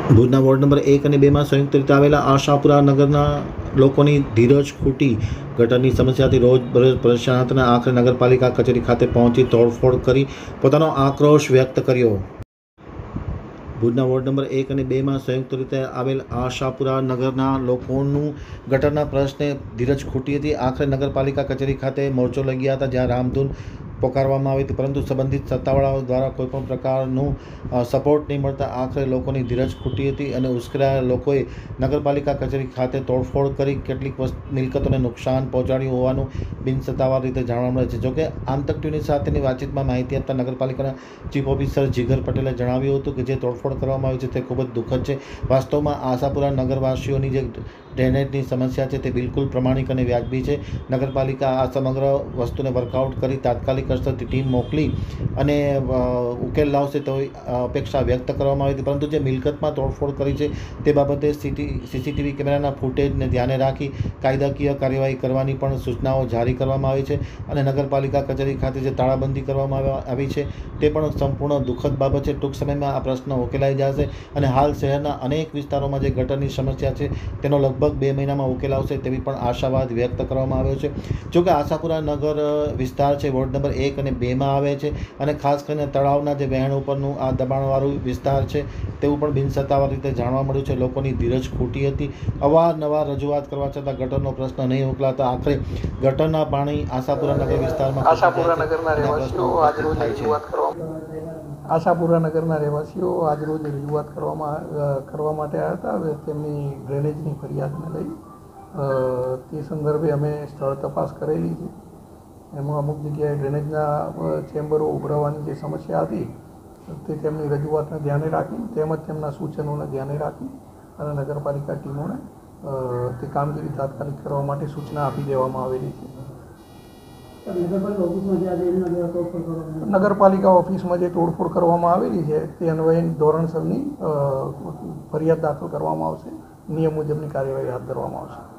ભુજના ward number 1 અને 2 માં સંયુક્ત રીતે આવેલા આશાપુરા નગરના લોકોની ધીરજ ખૂટી ગટરની સમસ્યાથી રોજબરોજ પરેશાન હતા. આખરે નગરપાલિકા કચેરી ખાતે પહોંચી તોડફોડ કરી પોતાનો આક્રોશ વ્યક્ત કર્યો. ભુજના વોર્ડ નંબર 1 અને 2 માં સંયુક્ત રીતે આવેલ આશાપુરા નગરના લોકોનું ગટરના પ્રશ્ને ધીરજ ખૂટી હતી. આખરે નગરપાલિકા કચેરી ખાતે મોરચો લઈ ગયા હતા, જ્યાં રામધૂન પોકારવામાં આવી હતી, પરંતુ સંબંધિત સત્તાવાળાઓ દ્વારા કોઈપણ પ્રકારનું સપોર્ટ નહીં મળતા આખરે લોકોની ધીરજ ખૂટી હતી અને ઉશ્કેરાયેલા લોકોએ નગરપાલિકા કચેરી ખાતે તોડફોડ કરી કેટલીક મિલકતોને નુકસાન પહોંચાડ્યું હોવાનું બિનસત્તાવાર રીતે જાણવા મળે છે. જોકે આમતક ટીવી સાથેની વાતચીતમાં માહિતી આપતા નગરપાલિકાના ચીફ ઓફિસર જીગર પટેલે જણાવ્યું હતું કે જે તોડફોડ કરવામાં આવી છે તે ખૂબ જ દુઃખદ છે. વાસ્તવમાં આશાપુરા નગરવાસીઓની જે ડ્રેનેજની સમસ્યા છે તે બિલકુલ પ્રમાણિક અને વ્યાજબી છે. નગરપાલિકા આ સમગ્ર વસ્તુને વર્કઆઉટ કરી તાત્કાલિક અસરથી ટીમ મોકલી અને ઉકેલ લાવશે તો અપેક્ષા વ્યક્ત કરવામાં આવી હતી, પરંતુ જે મિલકતમાં તોડફોડ કરી છે તે બાબતે સીસીટીવી કેમેરાના ફૂટેજને ધ્યાને રાખી કાયદાકીય કાર્યવાહી કરવાની પણ સૂચનાઓ જારી કરવામાં આવી છે અને નગરપાલિકા કચેરી ખાતે જે તાળાબંધી કરવામાં આવી છે તે પણ સંપૂર્ણ દુઃખદ બાબત છે. ટૂંક સમયમાં આ પ્રશ્ન ઉકેલાઈ જશે અને હાલ શહેરના અનેક વિસ્તારોમાં જે ગટરની સમસ્યા છે તેનો લગભગ 2 મહિનામાં ઉકેલ આવશે તેવી પણ આશાવાદ વ્યક્ત કરવામાં આવ્યો છે. જોકે આશાપુરા નગર વિસ્તાર છે વોર્ડ નંબર 1 અને 2 માં આવે છે અને ખાસ કરીને તળાવના જે વહેણ ઉપરનું આ દબાણવાળું વિસ્તાર છે તેવું પણ બિનસત્તાવાર રીતે જાણવા મળ્યું છે. લોકોની ધીરજ ખૂટી હતી. અવારનવાર રજૂઆત કરવા છતાં ગટરનો પ્રશ્ન નહીં ઉકેલાતા આખરે ગટરના પાણી આશાપુરા નગર વિસ્તારમાં આશાપુરા નગરના રહેવાસીઓ આજરોજ રજૂઆત કરવા માટે આવ્યા હતા. હવે તેમની ડ્રેનેજની ફરિયાદને લઈ તે સંદર્ભે અમે સ્થળ તપાસ કરેલી છે. એમાં અમુક જગ્યાએ ડ્રેનેજના ચેમ્બરો ઉભરાવાની જે સમસ્યા હતી તે તેમની રજૂઆતને ધ્યાને રાખી તેમજ તેમના સૂચનોને ધ્યાને રાખી અને નગરપાલિકા ટીમોને તે કામગીરી તાત્કાલિક કરવા માટે સૂચના આપી દેવામાં આવેલી છે. નગરપાલિકા ઓફિસમાં જે તોડફોડ કરવામાં આવેલી છે તે અન્વયે ધોરણસરની ફરિયાદ દાખલ કરવામાં આવશે. નિયમ મુજબની કાર્યવાહી હાથ ધરવામાં આવશે.